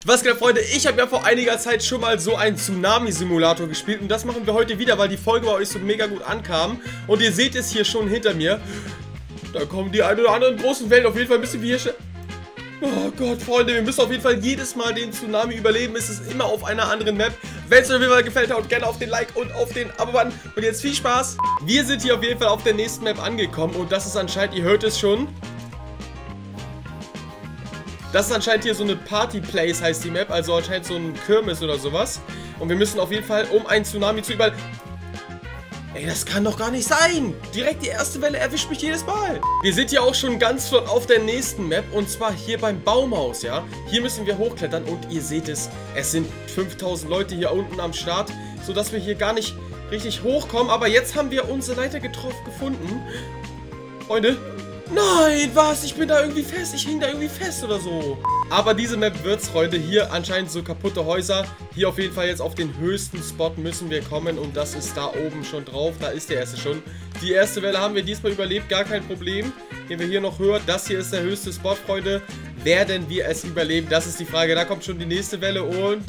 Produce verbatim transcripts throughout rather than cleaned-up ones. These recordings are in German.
Was geht, Freunde? Ich habe ja vor einiger Zeit schon mal so einen Tsunami-Simulator gespielt und das machen wir heute wieder, weil die Folge bei euch so mega gut ankam. Und ihr seht es hier schon hinter mir. Da kommen die ein oder anderen großen Wellen. Auf jeden Fall müssen wir hier... Oh Gott, Freunde, wir müssen auf jeden Fall jedes Mal den Tsunami überleben. Es ist immer auf einer anderen Map. Wenn es euch auf jeden Fall gefällt, haut gerne auf den Like und auf den Abo-Button. Und jetzt viel Spaß. Wir sind hier auf jeden Fall auf der nächsten Map angekommen und das ist anscheinend, ihr hört es schon... Das ist anscheinend hier so eine Party Place, heißt die Map, also anscheinend so ein Kirmes oder sowas. Und wir müssen auf jeden Fall, um einen Tsunami zu über... Ey, das kann doch gar nicht sein! Direkt die erste Welle erwischt mich jedes Mal. Wir sind ja auch schon ganz flott auf der nächsten Map und zwar hier beim Baumhaus, ja. Hier müssen wir hochklettern und ihr seht es, es sind fünftausend Leute hier unten am Start, sodass wir hier gar nicht richtig hochkommen. Aber jetzt haben wir unsere Leiter getroffen gefunden. Freunde... Nein, was? Ich bin da irgendwie fest. Ich hing da irgendwie fest oder so. Aber diese Map wird's, Freunde. Hier anscheinend so kaputte Häuser. Hier auf jeden Fall jetzt auf den höchsten Spot müssen wir kommen. Und das ist da oben schon drauf. Da ist der erste schon. Die erste Welle haben wir diesmal überlebt. Gar kein Problem. Gehen wir hier noch höher. Das hier ist der höchste Spot, Freunde. Werden wir es überleben? Das ist die Frage. Da kommt schon die nächste Welle und...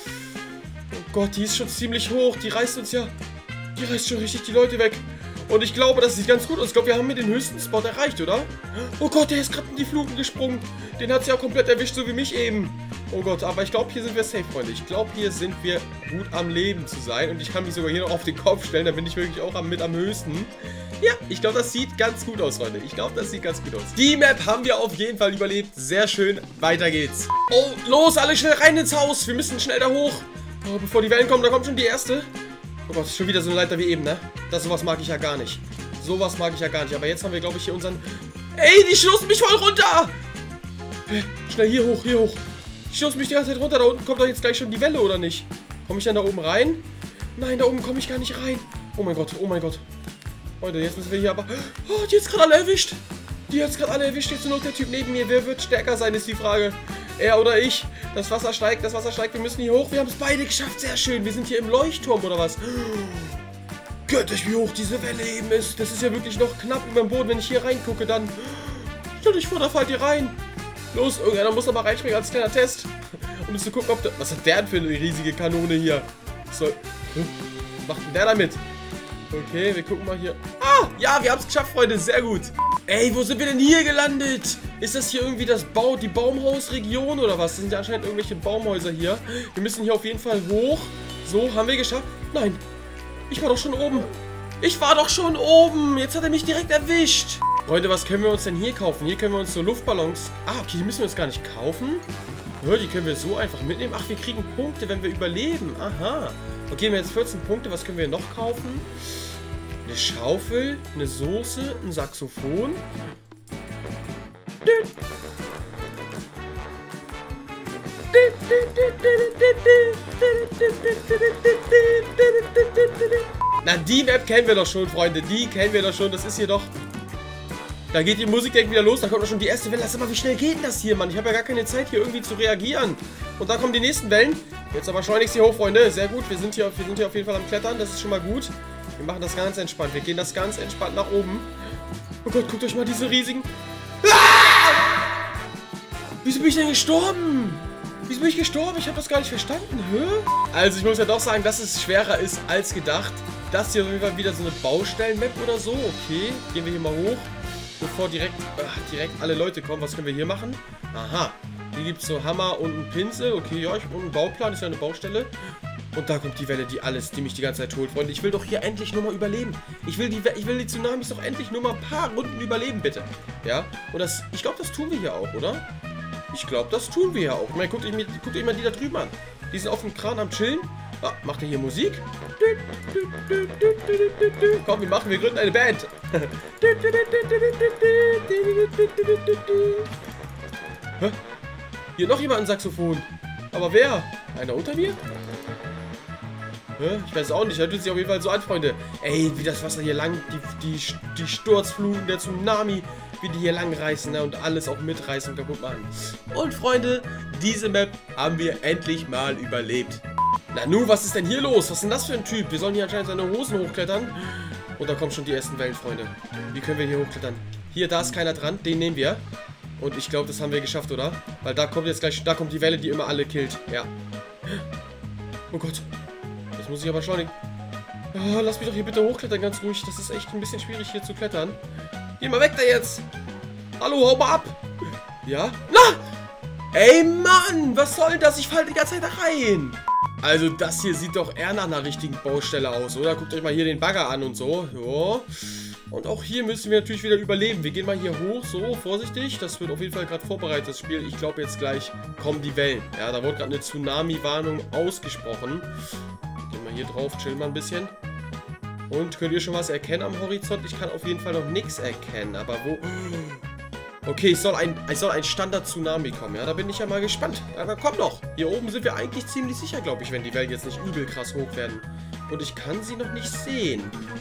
Oh Gott, die ist schon ziemlich hoch. Die reißt uns ja... Die reißt schon richtig die Leute weg. Und ich glaube, das sieht ganz gut aus. Ich glaube, wir haben hier den höchsten Spot erreicht, oder? Oh Gott, der ist gerade in die Fluten gesprungen. Den hat sie ja komplett erwischt, so wie mich eben. Oh Gott, aber ich glaube, hier sind wir safe, Freunde. Ich glaube, hier sind wir gut am Leben zu sein. Und ich kann mich sogar hier noch auf den Kopf stellen. Da bin ich wirklich auch am, mit am höchsten. Ja, ich glaube, das sieht ganz gut aus, Freunde. Ich glaube, das sieht ganz gut aus. Die Map haben wir auf jeden Fall überlebt. Sehr schön. Weiter geht's. Oh, los, alle schnell rein ins Haus. Wir müssen schnell da hoch. Oh, bevor die Wellen kommen, da kommt schon die erste. Oh Gott, schon wieder so eine Leiter wie eben, ne? Das sowas mag ich ja gar nicht. Sowas mag ich ja gar nicht. Aber jetzt haben wir, glaube ich, hier unseren... Ey, die stoßen mich voll runter! Hey, schnell hier hoch, hier hoch. Die stoßen mich die ganze Zeit runter. Da unten kommt doch jetzt gleich schon die Welle, oder nicht? Komme ich dann da oben rein? Nein, da oben komme ich gar nicht rein. Oh mein Gott, oh mein Gott. Leute, jetzt müssen wir hier aber... Oh, die hat's gerade alle erwischt. Die hat's gerade alle erwischt. Jetzt nur noch der Typ neben mir. Wer wird stärker sein, ist die Frage. Er oder ich. Das Wasser steigt, das Wasser steigt. Wir müssen hier hoch. Wir haben es beide geschafft. Sehr schön. Wir sind hier im Leuchtturm, oder was? Göttlich, wie hoch diese Welle eben ist. Das ist ja wirklich noch knapp über dem Boden. Wenn ich hier reingucke, dann... Stell dich vor, da fallt ihr rein. Los, irgendeiner muss aber reinspringen als kleiner Test. Um zu gucken, ob der... Was hat der denn für eine riesige Kanone hier? So. Was macht denn der damit? Okay, wir gucken mal hier. Ah, ja, wir haben es geschafft, Freunde. Sehr gut. Ey, wo sind wir denn hier gelandet? Ist das hier irgendwie das Bau, die Baumhausregion oder was? Das sind ja anscheinend irgendwelche Baumhäuser hier. Wir müssen hier auf jeden Fall hoch. So, haben wir geschafft? Nein. Ich war doch schon oben. Ich war doch schon oben. Jetzt hat er mich direkt erwischt. Freunde, was können wir uns denn hier kaufen? Hier können wir uns so Luftballons... Ah, okay, die müssen wir uns gar nicht kaufen. Ja, die können wir so einfach mitnehmen. Ach, wir kriegen Punkte, wenn wir überleben. Aha. Okay, wir haben jetzt vierzehn Punkte. Was können wir noch kaufen? Eine Schaufel, eine Soße, ein Saxophon. Na, die Map kennen wir doch schon, Freunde. Die kennen wir doch schon. Das ist hier doch... Da geht die Musik direkt wieder los. Da kommt doch schon die erste Welle. Sag mal, wie schnell geht denn das hier, Mann? Ich habe ja gar keine Zeit, hier irgendwie zu reagieren. Und da kommen die nächsten Wellen. Jetzt aber schleunigst hier hoch, Freunde. Sehr gut. Wir sind hier, wir sind hier auf jeden Fall am Klettern. Das ist schon mal gut. Wir machen das ganz entspannt. Wir gehen das ganz entspannt nach oben. Oh Gott, guckt euch mal diese riesigen... Ah! Wieso bin ich denn gestorben? Wieso bin ich gestorben? Ich habe das gar nicht verstanden. Hä? Also ich muss ja doch sagen, dass es schwerer ist als gedacht. Das hier auf jeden Fall wieder so eine Baustellen-Map oder so. Okay, gehen wir hier mal hoch. Bevor direkt, ach, direkt alle Leute kommen. Was können wir hier machen? Aha. Hier gibt es so Hammer und einen Pinsel. Okay, ja, ich und einen Bauplan. Das ist ja eine Baustelle. Und da kommt die Welle, die alles, die mich die ganze Zeit holt. Freunde, ich will doch hier endlich nur mal überleben. Ich will die, ich will die Tsunamis doch endlich nur mal ein paar Runden überleben, bitte. Ja? Und das, ich glaube, das tun wir hier auch, oder? Ich glaube, das tun wir hier auch. Ich meine, guckt euch, guckt euch mal die da drüben an. Die sind auf dem Kran am Chillen. Ah, macht ihr hier Musik? Komm, wir machen, wir gründen eine Band. Hä? Hier noch jemand ein Saxophon. Aber wer? Einer unter mir? Ich weiß auch nicht, hört sich auf jeden Fall so an, Freunde. Ey, wie das Wasser hier lang, die, die, die Sturzfluten, der Tsunami, wie die hier lang reißen, ne, und alles auch mitreißen und kaputt machen. Und Freunde, diese Map haben wir endlich mal überlebt. Na nu, was ist denn hier los? Was ist denn das für ein Typ? Wir sollen hier anscheinend seine Hosen hochklettern. Und da kommen schon die ersten Wellen, Freunde. Wie können wir hier hochklettern? Hier, da ist keiner dran, den nehmen wir. Und ich glaube, das haben wir geschafft, oder? Weil da kommt jetzt gleich, da kommt die Welle, die immer alle killt. Ja. Oh Gott. Das muss ich aber beschleunigen. Oh, lass mich doch hier bitte hochklettern, ganz ruhig. Das ist echt ein bisschen schwierig, hier zu klettern. Geh mal weg da jetzt. Hallo, hau mal ab. Ja? Na! Ey, Mann! Was soll das? Ich falle die ganze Zeit da rein. Also, das hier sieht doch eher nach einer richtigen Baustelle aus, oder? Guckt euch mal hier den Bagger an und so. Jo. Und auch hier müssen wir natürlich wieder überleben. Wir gehen mal hier hoch, so, vorsichtig. Das wird auf jeden Fall gerade vorbereitet, das Spiel. Ich glaube, jetzt gleich kommen die Wellen. Ja, da wurde gerade eine Tsunami-Warnung ausgesprochen. Gehen wir hier drauf, chillen mal ein bisschen. Und könnt ihr schon was erkennen am Horizont? Ich kann auf jeden Fall noch nichts erkennen. Aber wo... Okay, es soll ein, es soll ein Standard-Tsunami kommen. Ja, da bin ich ja mal gespannt. Aber komm doch. Hier oben sind wir eigentlich ziemlich sicher, glaube ich, wenn die Wellen jetzt nicht übel krass hoch werden. Und ich kann sie noch nicht sehen.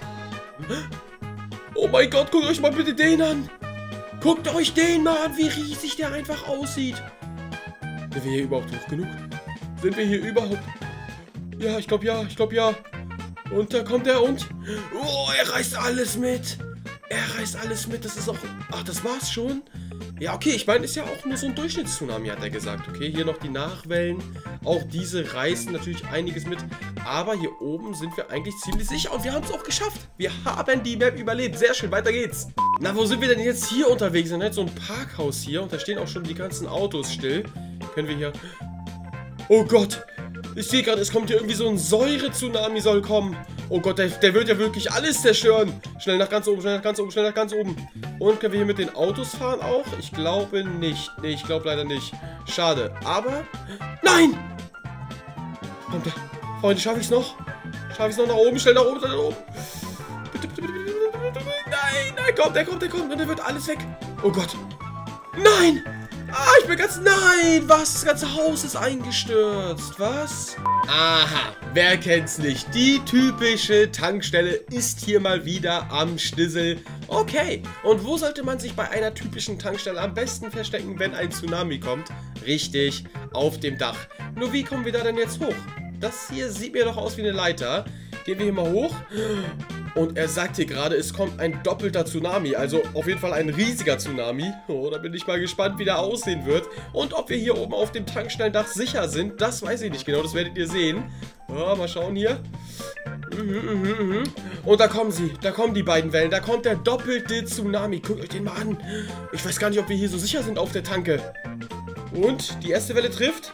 Oh mein Gott, guckt euch mal bitte den an. Guckt euch den mal an, wie riesig der einfach aussieht. Sind wir hier überhaupt hoch genug? Sind wir hier überhaupt... Ja, ich glaube ja, ich glaube ja. Und da kommt er und... Oh, er reißt alles mit. Er reißt alles mit, das ist auch... Ach, das war's schon? Ja, okay, ich meine, ist ja auch nur so ein Durchschnittstsunami, hat er gesagt. Okay, hier noch die Nachwellen. Auch diese reißen natürlich einiges mit. Aber hier oben sind wir eigentlich ziemlich sicher. Und wir haben es auch geschafft. Wir haben die Map überlebt. Sehr schön, weiter geht's. Na, wo sind wir denn jetzt hier unterwegs? Wir haben halt so ein Parkhaus hier. Und da stehen auch schon die ganzen Autos still. Können wir hier... Oh Gott! Ich sehe gerade, es kommt hier irgendwie so ein Säure-Tsunami soll kommen. Oh Gott, der, der wird ja wirklich alles zerstören. Schnell nach ganz oben, schnell nach ganz oben, schnell nach ganz oben. Und können wir hier mit den Autos fahren auch? Ich glaube nicht. Nee, ich glaube leider nicht. Schade. Aber... Nein! Kommt der... Freunde, schaffe ich es noch? Schaffe ich es noch nach oben? Schnell nach oben, schnell nach oben. Bitte, bitte, bitte, bitte, bitte, bitte. Nein, nein, kommt, der kommt, der kommt. Und der wird alles weg. Oh Gott. Nein! Ah, ich bin ganz... Nein! Was? Das ganze Haus ist eingestürzt. Was? Aha. Wer kennt's nicht? Die typische Tankstelle ist hier mal wieder am Schnissel. Okay. Und wo sollte man sich bei einer typischen Tankstelle am besten verstecken, wenn ein Tsunami kommt? Richtig. Auf dem Dach. Nur wie kommen wir da denn jetzt hoch? Das hier sieht mir doch aus wie eine Leiter. Gehen wir hier mal hoch. Und er sagt hier gerade, es kommt ein doppelter Tsunami. Also auf jeden Fall ein riesiger Tsunami. Oh, da bin ich mal gespannt, wie der aussehen wird. Und ob wir hier oben auf dem Tankstellendach sicher sind, das weiß ich nicht genau. Das werdet ihr sehen. Ja, mal schauen hier. Mhm, mhm, mhm. Und da kommen sie. Da kommen die beiden Wellen. Da kommt der doppelte Tsunami. Guckt euch den mal an. Ich weiß gar nicht, ob wir hier so sicher sind auf der Tanke. Und die erste Welle trifft.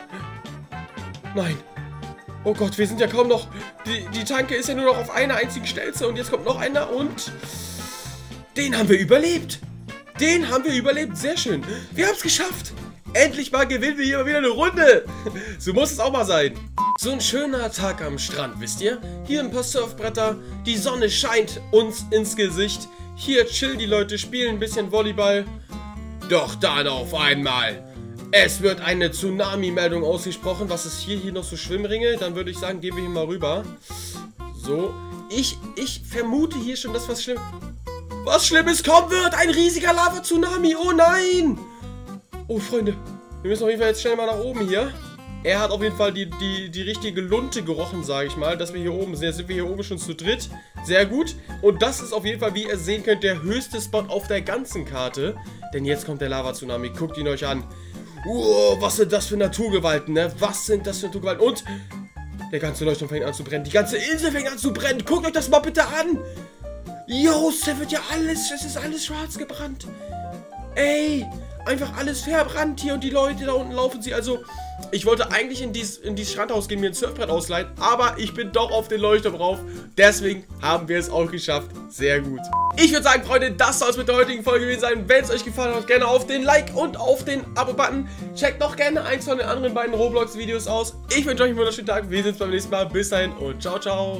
Nein. Oh Gott, wir sind ja kaum noch... Die, die Tanke ist ja nur noch auf einer einzigen Stelze. Und jetzt kommt noch einer und... Den haben wir überlebt. Den haben wir überlebt. Sehr schön. Wir haben es geschafft. Endlich mal gewinnen wir hier mal wieder eine Runde. So muss es auch mal sein. So ein schöner Tag am Strand, wisst ihr? Hier ein paar Surfbretter. Die Sonne scheint uns ins Gesicht. Hier chillen die Leute, spielen ein bisschen Volleyball. Doch dann auf einmal... Es wird eine Tsunami-Meldung ausgesprochen. Was ist hier? Hier noch so Schwimmringe? Dann würde ich sagen, gehen wir hier mal rüber. So. Ich, ich vermute hier schon, dass was schlimm... Was Schlimmes kommen wird! Ein riesiger Lava-Tsunami! Oh nein! Oh, Freunde. Wir müssen auf jeden Fall jetzt schnell mal nach oben hier. Er hat auf jeden Fall die, die, die richtige Lunte gerochen, sage ich mal, dass wir hier oben sind. Jetzt sind wir hier oben schon zu dritt. Sehr gut. Und das ist auf jeden Fall, wie ihr sehen könnt, der höchste Spot auf der ganzen Karte. Denn jetzt kommt der Lava-Tsunami. Guckt ihn euch an. Wow, was sind das für Naturgewalten, ne? Was sind das für Naturgewalten? Und der ganze Leuchtturm fängt an zu brennen. Die ganze Insel fängt an zu brennen. Guckt euch das mal bitte an. Jo, da wird ja alles, es ist alles schwarz gebrannt. Ey, einfach alles verbrannt hier und die Leute da unten laufen sie. Also, ich wollte eigentlich in dieses, in dieses Strandhaus gehen, mir ein Surfbrett ausleihen, aber ich bin doch auf den Leuchtturm rauf. Deswegen haben wir es auch geschafft. Sehr gut. Ich würde sagen, Freunde, das soll es mit der heutigen Folge gewesen sein. Wenn es euch gefallen hat, gerne auf den Like und auf den Abo-Button. Checkt doch gerne eins von den anderen beiden Roblox-Videos aus. Ich wünsche euch einen wunderschönen Tag. Wir sehen uns beim nächsten Mal. Bis dahin und ciao, ciao.